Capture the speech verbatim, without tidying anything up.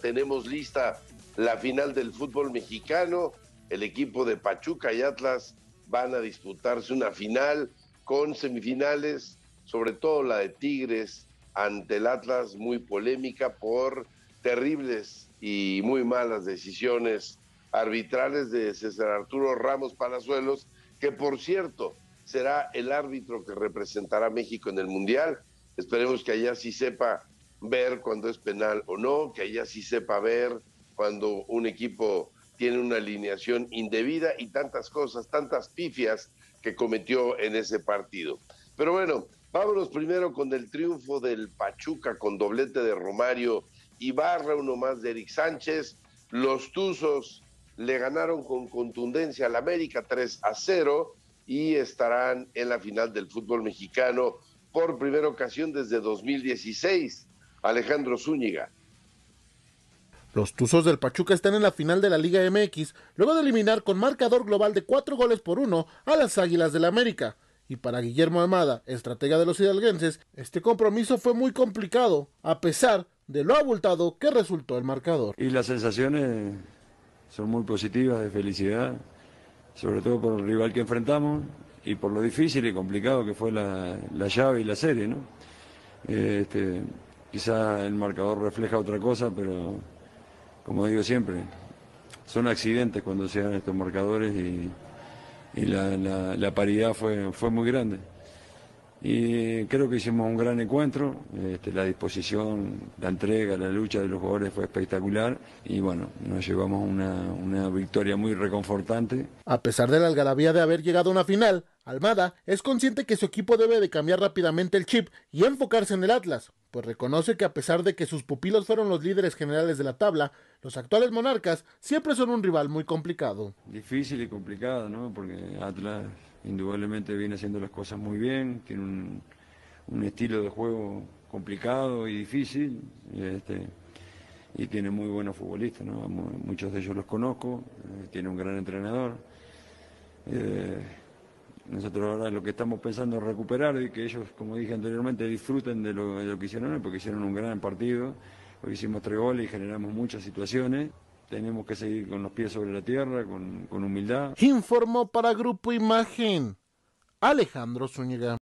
tenemos lista la final del fútbol mexicano. El equipo de Pachuca y Atlas van a disputarse una final con semifinales, sobre todo la de Tigres ante el Atlas, muy polémica por terribles y muy malas decisiones arbitrales de César Arturo Ramos Palazuelos, que por cierto será el árbitro que representará a México en el Mundial. Esperemos que allá sí sepa ver cuando es penal o no, que allá sí sepa ver cuando un equipo tiene una alineación indebida y tantas cosas, tantas pifias que cometió en ese partido. Pero bueno, vámonos primero con el triunfo del Pachuca con doblete de Romario Ibarra, uno más de Eric Sánchez. Los Tuzos le ganaron con contundencia al América tres a cero y estarán en la final del fútbol mexicano por primera ocasión desde dos mil dieciséis. Alejandro Zúñiga. Los Tuzos del Pachuca están en la final de la Liga M X, luego de eliminar con marcador global de cuatro goles por uno a las Águilas del la América. Y para Guillermo Almada, estratega de los hidalguenses, este compromiso fue muy complicado, a pesar de lo abultado que resultó el marcador. Y las sensaciones son muy positivas, de felicidad, sobre todo por el rival que enfrentamos y por lo difícil y complicado que fue la, la llave y la serie, ¿no? Este, quizá el marcador refleja otra cosa, pero como digo siempre, son accidentes cuando se dan estos marcadores y, y la, la, la paridad fue, fue muy grande. Y creo que hicimos un gran encuentro, este, la disposición, la entrega, la lucha de los jugadores fue espectacular y bueno, nos llevamos una, una victoria muy reconfortante. A pesar de la algarabía de haber llegado a una final, Almada es consciente que su equipo debe de cambiar rápidamente el chip y enfocarse en el Atlas, pues reconoce que a pesar de que sus pupilos fueron los líderes generales de la tabla, los actuales monarcas siempre son un rival muy complicado. Difícil y complicado, ¿no? Porque Atlas indudablemente viene haciendo las cosas muy bien, tiene un, un estilo de juego complicado y difícil, y, este, y tiene muy buenos futbolistas, ¿no? Muchos de ellos los conozco, eh, tiene un gran entrenador. Eh, nosotros ahora lo que estamos pensando es recuperar y que ellos, como dije anteriormente, disfruten de lo, de lo que hicieron hoy, porque hicieron un gran partido, hoy hicimos tres goles y generamos muchas situaciones. Tenemos que seguir con los pies sobre la tierra, con, con humildad. Informó para Grupo Imagen Alejandro Zúñiga.